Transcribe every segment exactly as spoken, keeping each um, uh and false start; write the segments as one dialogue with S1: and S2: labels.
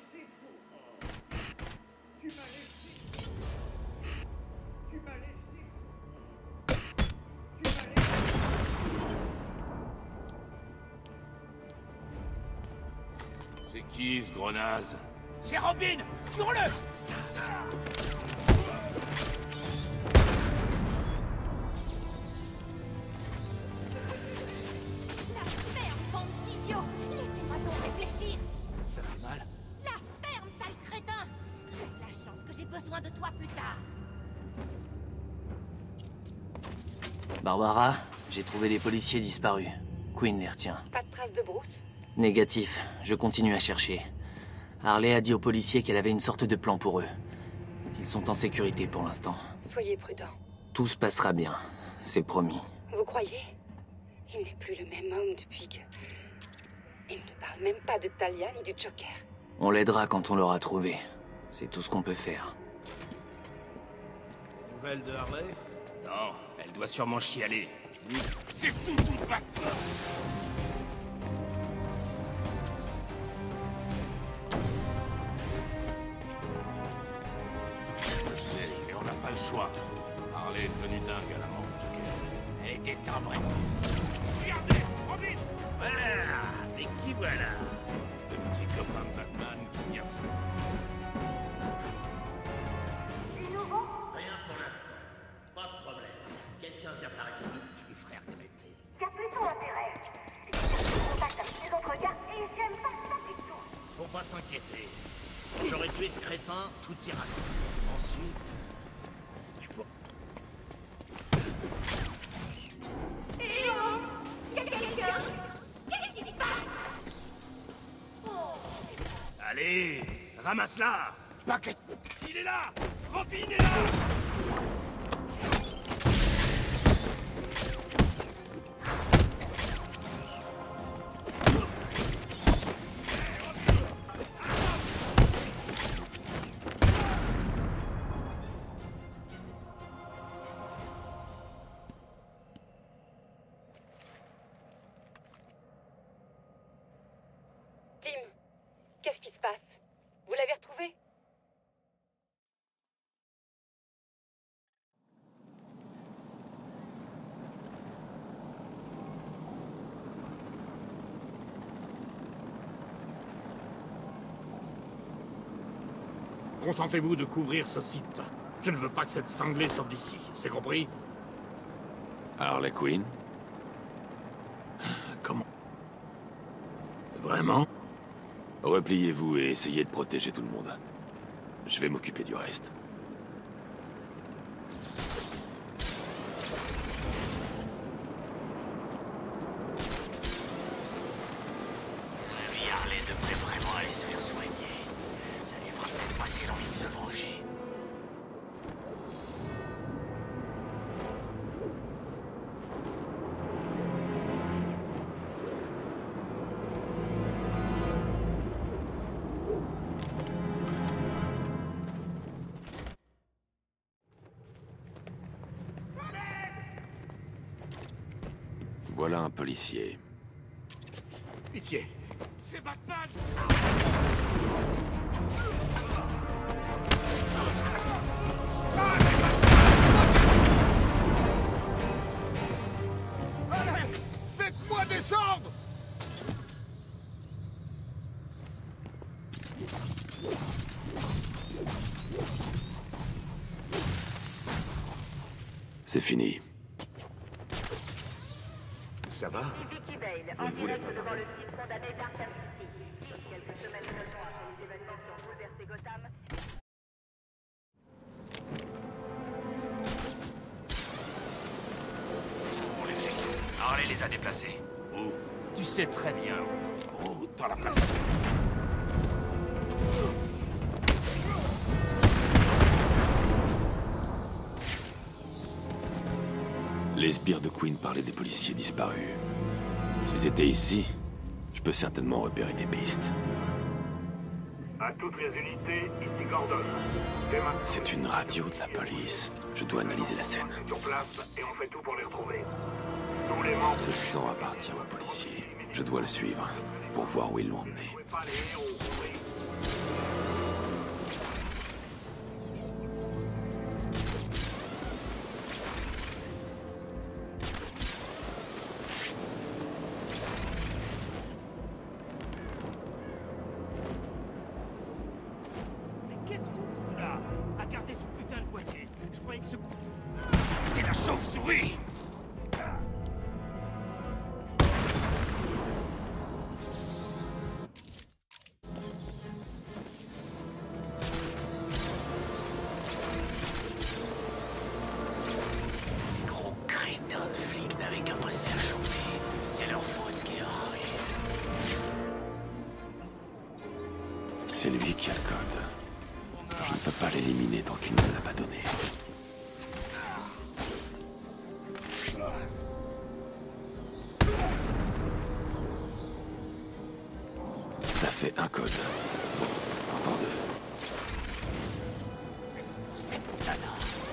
S1: C'est qui ce gros naze?
S2: C'est Robin! Tuons-le!
S3: La ferme, bande d'idiots! Laissez-moi donc réfléchir!
S2: Ça fait mal.
S3: La ferme, sale crétin! J'ai de la chance que j'ai besoin de toi plus tard!
S4: Barbara, j'ai trouvé les policiers disparus. Quinn les retient.
S5: Pas de traces de Bruce?
S4: Négatif, je continue à chercher. Harley a dit aux policiers qu'elle avait une sorte de plan pour eux. Ils sont en sécurité pour l'instant.
S5: Soyez prudents.
S4: Tout se passera bien, c'est promis.
S5: Vous croyez? Il n'est plus le même homme depuis que... Il ne parle même pas de Talia ni du Joker.
S4: On l'aidera quand on l'aura trouvé. C'est tout ce qu'on peut faire.
S2: Nouvelle de Harley?
S1: Non, elle doit sûrement chialer.
S2: C'est tout, tout battre.
S1: Je sais, mais on n'a pas le choix. Harley est devenue dingue à la mort de Joker.
S2: Elle était timbrée. Regardez, Robin!
S1: Ah, mais qui voilà? Le petit copain de Batman qui vient se...
S6: Rien pour l'instant. Pas de problème. Si quelqu'un vient par ici, je lui ferai regretter.
S7: Il y a plutôt intérêt. Je contact avec les autres gars et j'aime pas ça du tout.
S6: Faut pas s'inquiéter. J'aurais tué ce crétin, tout ira bien. Ensuite, tu pourras...
S7: Eh oh! Y'a quelqu'un? Qu'est-ce qui se passe?
S1: Allez, ramasse-la!
S2: Paquet!
S1: Il est là! Robin est là!
S5: Tim, qu'est-ce qui se passe? Vous l'avez retrouvé?
S2: Contentez-vous de couvrir ce site. Je ne veux pas que cette cinglée sorte d'ici, c'est compris?
S1: Harley Quinn?
S2: Comment? Vraiment?
S1: Repliez-vous et essayez de protéger tout le monde. Je vais m'occuper du reste.
S6: La vie Harley devrait vraiment aller se faire soigner. Ça lui fera peut-être passer l'envie de se venger.
S1: Voilà un policier.
S2: Pitié. C'est Batman! Allez, faites-moi descendre!
S1: C'est fini.
S2: Ça va?
S7: Vicky Vale,
S2: Vous
S7: en
S2: ne voulez
S7: direct
S2: pas
S7: devant
S2: parler?
S7: le site condamné d'Arkham City. Quelques semaines seulement après les événements qui ont bouleversé Gotham,
S6: Oh, les flics. Harley les a déplacés.
S2: Où?
S1: Tu sais très bien.
S2: Oh, dans la place.
S1: Les sbires de Quinn parlaient des policiers disparus. S'ils étaient ici, je peux certainement repérer des pistes.
S8: À toutes les unités, ici Gordon. Dès maintenant,
S1: C'est une radio de la police. Je dois analyser la scène.
S8: sur place et on fait tout pour les retrouver. Tous les membres...
S1: Ce sang appartient aux policiers. Je dois le suivre pour voir où ils l'ont emmené.
S8: Vous pouvez pas les héros, oui.
S6: Oui. Les gros crétins de flics n'avaient qu'à pas se faire choper. C'est leur faute ce qui leur arrive.
S1: C'est lui qui a le code. Je ne peux pas l'éliminer tant qu'il ne me l'a pas donné. Ça fait un code. Encore deux.
S6: Pour cette nana.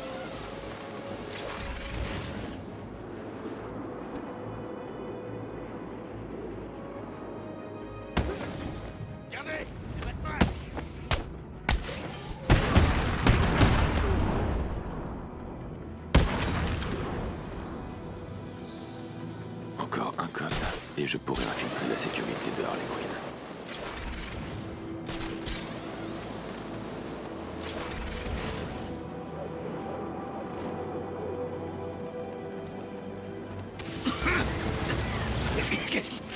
S6: Regardez, c'est Batman.
S1: Encore un code. Et je pourrais infiltrer la sécurité de Harley Quinn.
S6: Qu'est-ce qui...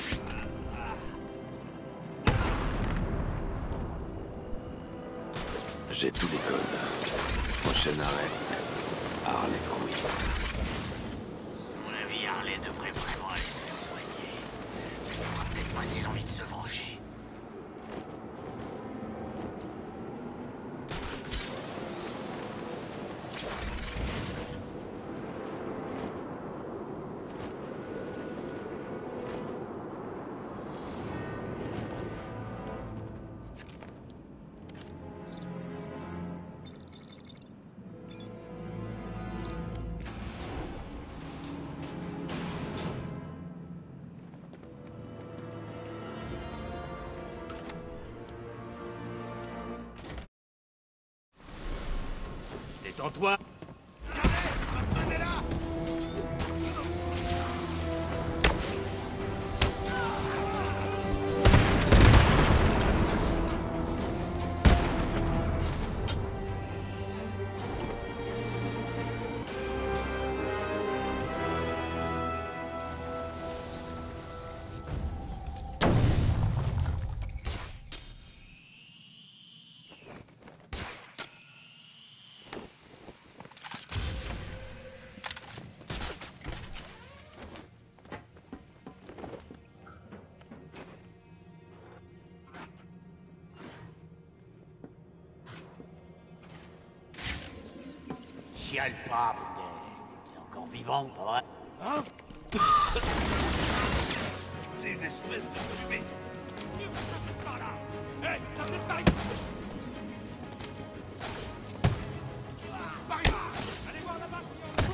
S1: J'ai tous les codes. Prochain arrêt, Harley Quinn.
S6: À mon avis, Harley devrait vraiment aller se faire soigner. Ça lui fera peut-être passer l'envie de se venger.
S2: Détends-toi.
S6: Chiale pas, Boulet. T'es encore vivant, pas vrai?
S2: Hein? C'est une espèce de fumée. Par là. Hé, ça peut être par ici. Par ici. Allez voir là-bas.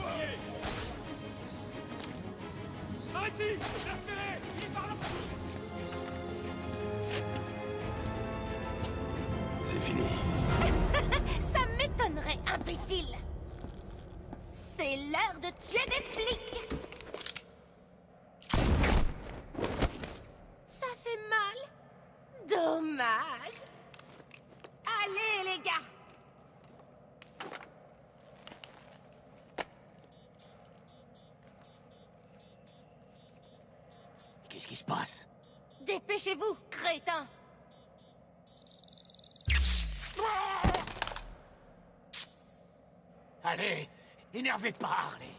S2: Par ici. J'ai repéré. Il est par là.
S1: C'est fini.
S3: Ça m'étonnerait, imbécile. C'est l'heure de tuer des flics. Ça fait mal. Dommage. Allez, les gars.
S6: Qu'est-ce qui se passe?
S3: Dépêchez-vous, crétin.
S6: Allez, énervez pas, Harley.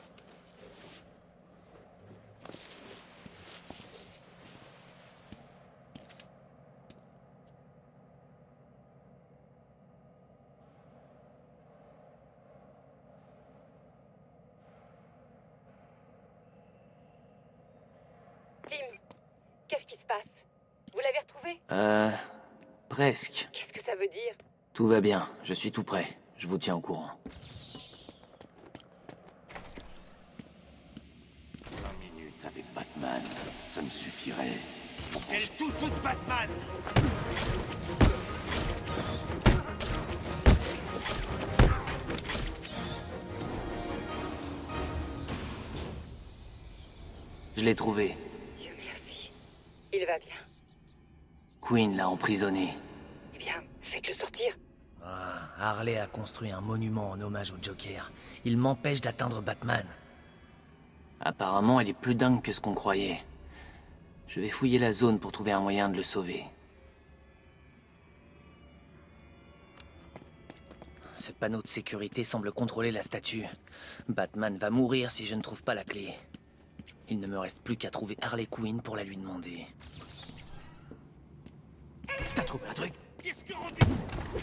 S5: Tim, qu'est-ce qui se passe? Vous l'avez retrouvé?
S4: Euh... Presque.
S5: Qu'est-ce que ça veut dire?
S4: Tout va bien, je suis tout prêt. Je vous tiens au courant.
S6: Cinq minutes avec Batman, ça me suffirait. C'est le tout tout de Batman.
S4: Je l'ai trouvé.
S5: Dieu merci. Il va bien.
S4: Quinn l'a emprisonné.
S5: Eh bien, faites-le sortir.
S9: Ah, Harley a construit un monument en hommage au Joker. Il m'empêche d'atteindre Batman.
S4: Apparemment, elle est plus dingue que ce qu'on croyait. Je vais fouiller la zone pour trouver un moyen de le sauver. Ce panneau de sécurité semble contrôler la statue. Batman va mourir si je ne trouve pas la clé. Il ne me reste plus qu'à trouver Harley Quinn pour la lui demander. T'as trouvé un truc?
S2: Qu'est-ce qu'on dit?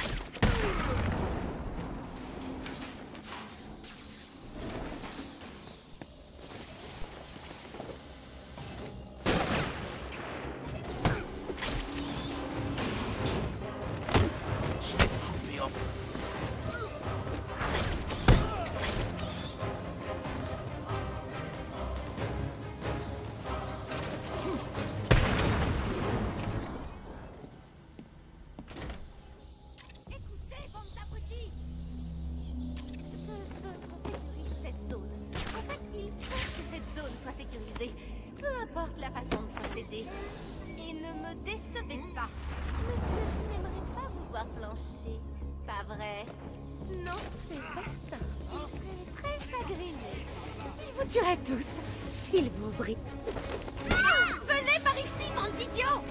S3: Tous. Il vous brille. Ah, venez par ici, bande d'idiots!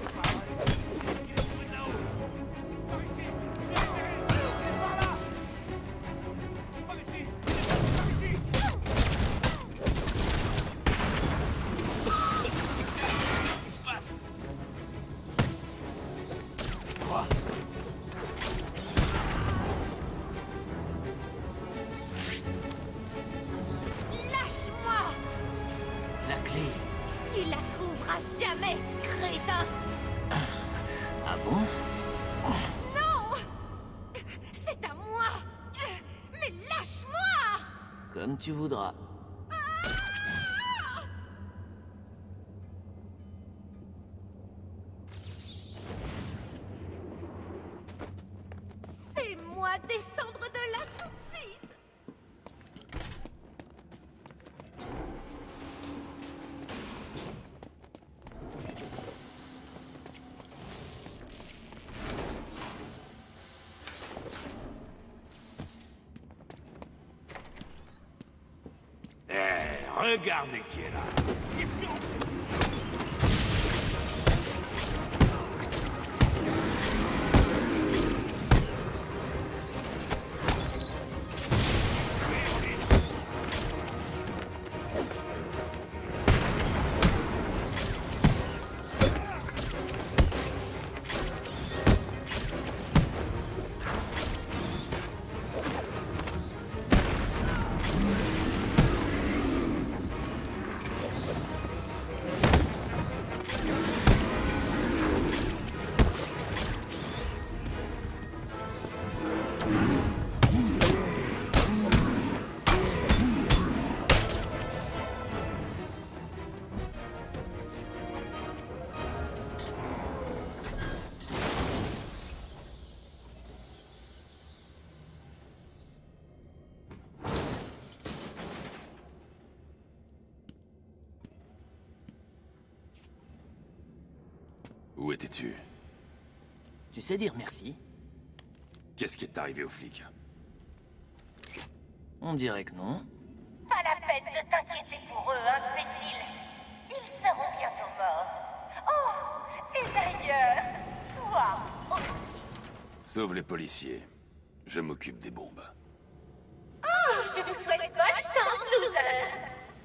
S2: Par ici! Par là! Par ici! Par ici! Qu'est-ce qui se passe? Quoi?
S3: Tu la trouveras jamais, crétin!
S4: Ah bon?
S3: Non! C'est à moi! Mais lâche-moi!
S4: Comme tu voudras.
S3: Fais-moi descendre de là tout de suite!
S2: Regardez qui est là. Qu'est-ce qu'on...
S1: Où étais-tu?
S4: Tu sais dire merci?
S1: Qu'est-ce qui est arrivé aux flics?
S4: On dirait que non.
S3: Pas la peine de t'inquiéter pour eux, imbécile. Ils seront bientôt morts. Oh, et d'ailleurs, toi aussi.
S1: Sauve les policiers. Je m'occupe des bombes.
S7: Oh, je vous souhaite bonne chance, loser.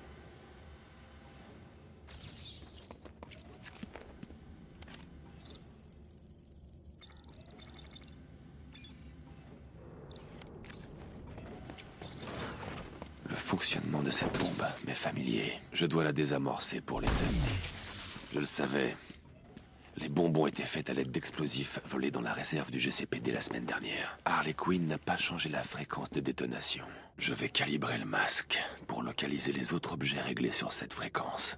S1: Le fonctionnement de cette bombe m'est familier. Je dois la désamorcer pour les ennemis. Je le savais. Les bombes ont été faites à l'aide d'explosifs volés dans la réserve du G C P D la semaine dernière. Harley Quinn n'a pas changé la fréquence de détonation. Je vais calibrer le masque pour localiser les autres objets réglés sur cette fréquence.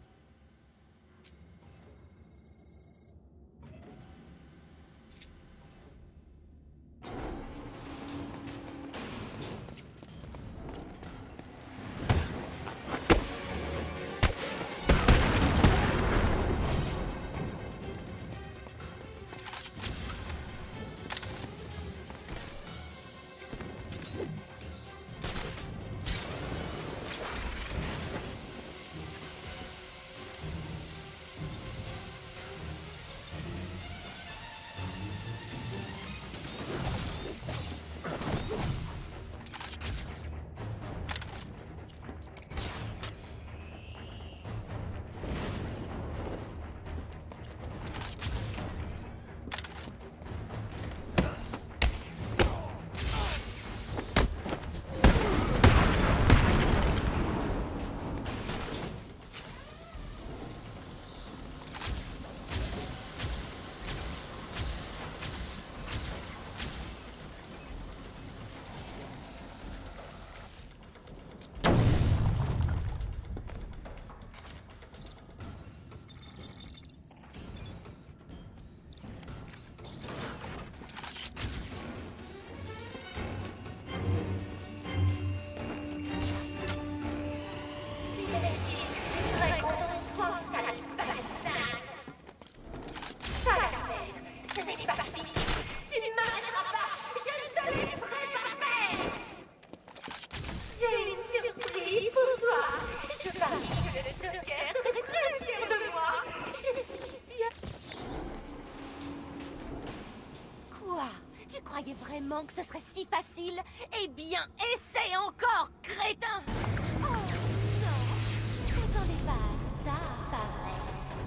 S3: vraiment que ce serait si facile? Eh bien, essaie encore, crétin! Oh non, je m'attendais pas à ça, pas vrai?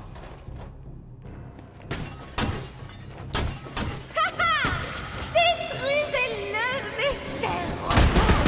S3: Haha! Détruisez-le, mes chers robots!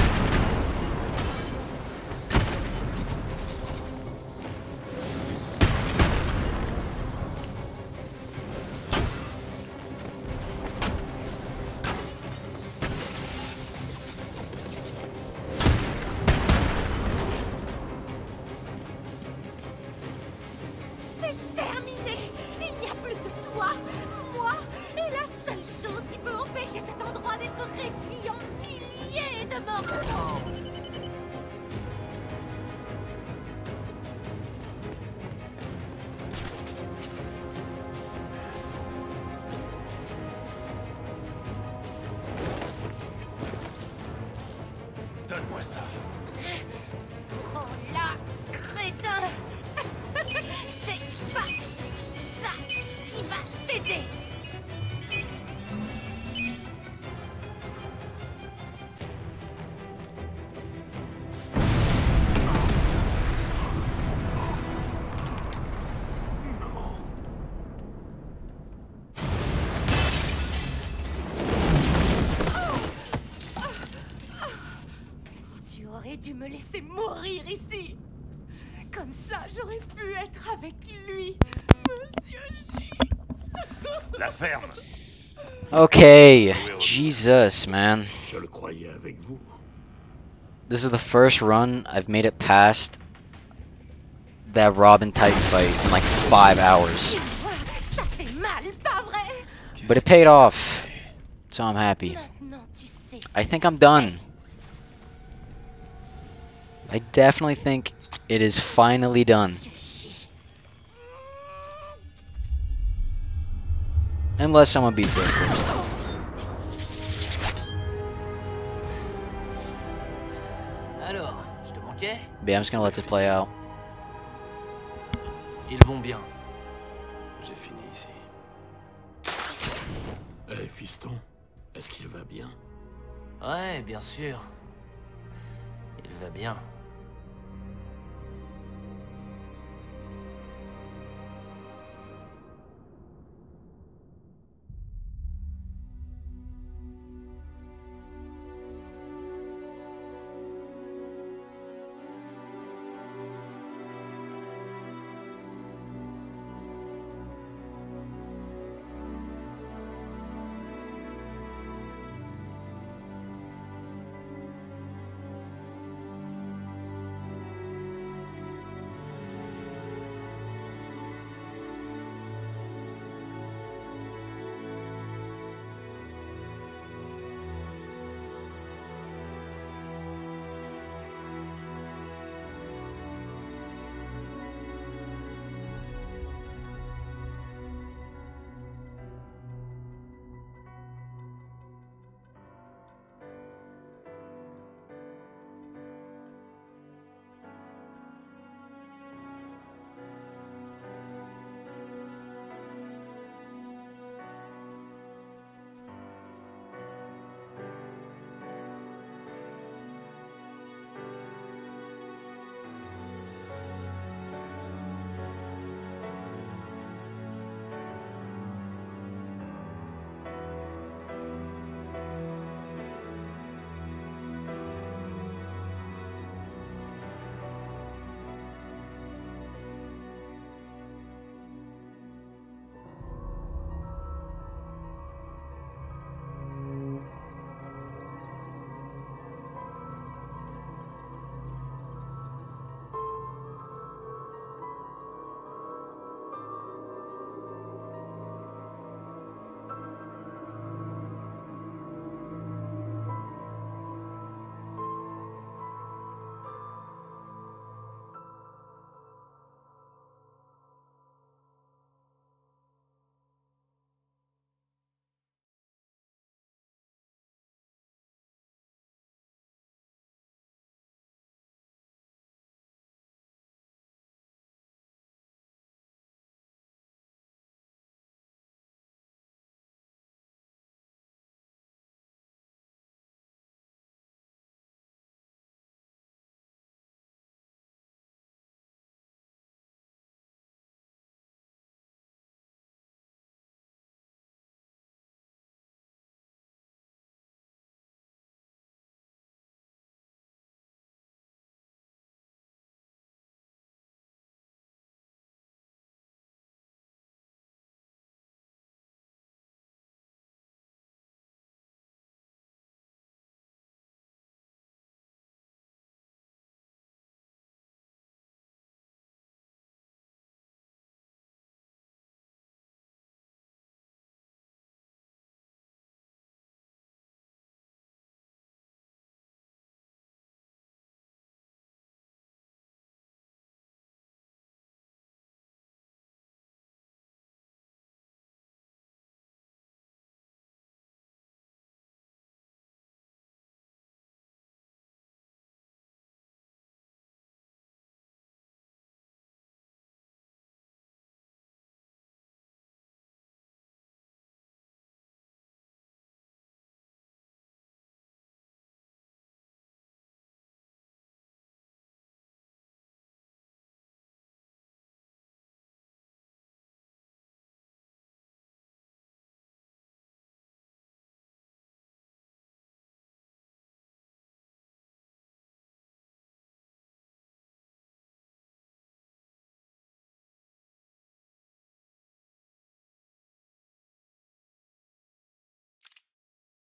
S1: Donne-moi ça.
S3: Prends-la, crétin! C'est pas ça qui va t'aider! Tu aurais dû me laisser mourir ici. Comme ça, j'aurais pu être avec lui, Monsieur J.
S1: La ferme.
S9: Okay, Jesus, man.
S6: Je le croyais avec vous.
S9: This is the first run I've made it past that Robin Titan fight in like five hours.
S3: Ça fait mal, pas vrai?
S9: But it paid off, so I'm happy.
S3: Maintenant, tu sais.
S9: I think I'm done. I definitely think it is finally done. Unless someone beats it, of course.
S4: Alors, je te manquais?
S9: But yeah, I'm just gonna let this play out.
S4: Ils vont bien.
S1: J'ai fini ici.
S6: Eh, hey, fiston, est-ce qu'il va bien?
S4: Ouais, bien sûr. Il va bien.